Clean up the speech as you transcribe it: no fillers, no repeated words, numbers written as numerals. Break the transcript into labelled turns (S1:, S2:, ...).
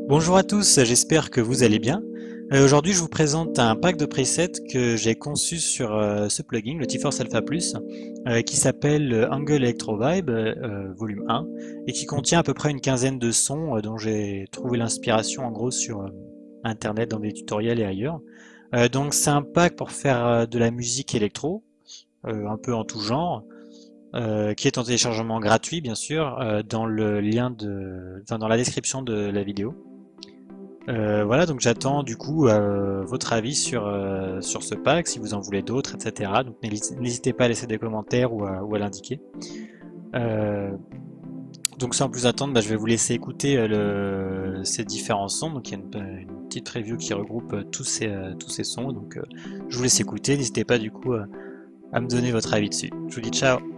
S1: Bonjour à tous, j'espère que vous allez bien. Aujourd'hui, je vous présente un pack de presets que j'ai conçu sur ce plugin, le T-Force Alpha Plus, qui s'appelle Angle Electro Vibe volume 1 et qui contient à peu près une quinzaine de sons dont j'ai trouvé l'inspiration en gros sur internet dans des tutoriels et ailleurs. Donc c'est un pack pour faire de la musique électro, un peu en tout genre, qui est en téléchargement gratuit bien sûr, dans le lien enfin, dans la description de la vidéo. Voilà, donc j'attends du coup votre avis sur ce pack, si vous en voulez d'autres, etc. Donc n'hésitez pas à laisser des commentaires ou à l'indiquer. Euh, donc sans plus attendre, je vais vous laisser écouter ces différents sons. Donc il y a une petite preview qui regroupe tous ces sons. Donc je vous laisse écouter. N'hésitez pas du coup à me donner votre avis dessus. Je vous dis ciao.